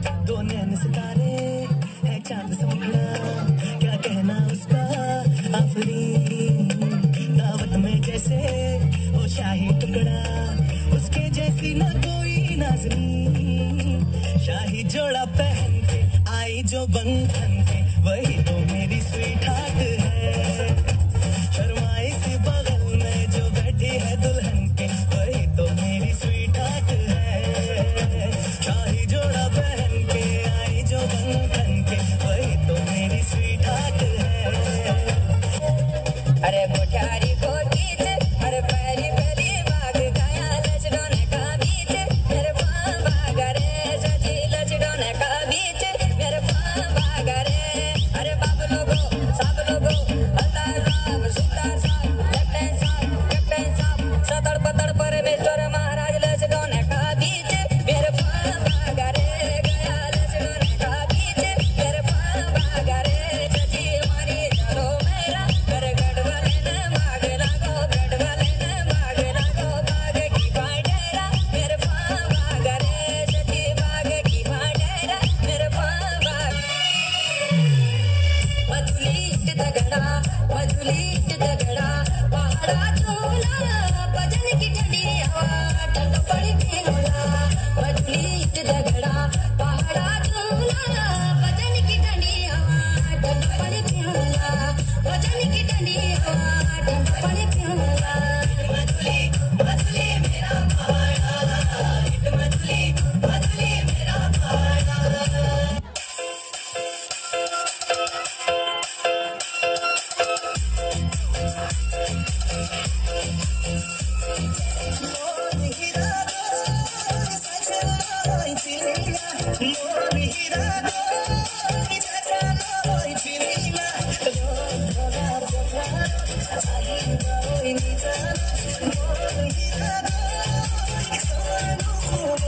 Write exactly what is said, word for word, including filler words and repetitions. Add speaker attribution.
Speaker 1: दो नैन सितारे है चांद सा मुखड़ा, क्या कहना उसका आफरी, दावत में जैसे हो शाही टुकड़ा, उसके जैसी न कोई नाज़नी, शाही जोड़ा पहन के आई जो बंधन के, वही तो मेरी स्वीट हार्ट है। शर्माई सी बगल में जो बैठी है दुल्हन के, वही तो मेरी स्वीट हार्ट है। शाही जोड़ा पहन के आई जो बंधन के, वही तो मेरी स्वीट हार्ट है।
Speaker 2: अरे कोठारी को गीत, अरे पैरी पैरी बाग गाया लचडोने का बीच, मेरे पाँव भागा रे सजी लचडोने का बीच, मेरे पाँव भागा रे। अरे बाप लोगो सब लोगो हल्दार साहब सुल्तान साहब लेफ्टिनेंट साहब कैप्टन साहब सतड़ पतड़ परमेश्वर महाराज लचडोने का बीच, मेरे पाँव भागा रे गया लचडोने का बीच, मेरे पाँव भागा रे सजी हमारी चलो मेरा कर गढ़वाले ने मांग लागो, गढ़वाले ने मांग लागो बाग की बाडेरा, मेरे पाँव भागा रे सजी बाग की बाडेरा, मेरे पाँव भाग। मधुली इट दगड़ा मधुली इट दगड़ा पहाड़ा झोला, भजन की ठंडी हवा ठंड पड़ी पिरोला, मधुली इट दगड़ा पहाड़ा झोला, भजन की ठंडी हवा ठंड पड़ी पिरोला, भजन की ठंडी हवा ठंड पड़ी पिरोला। मधुली मधुली मेरा पहाड़ा, इट मधुली मधुली मेरा पहाड़ा।
Speaker 1: Oh,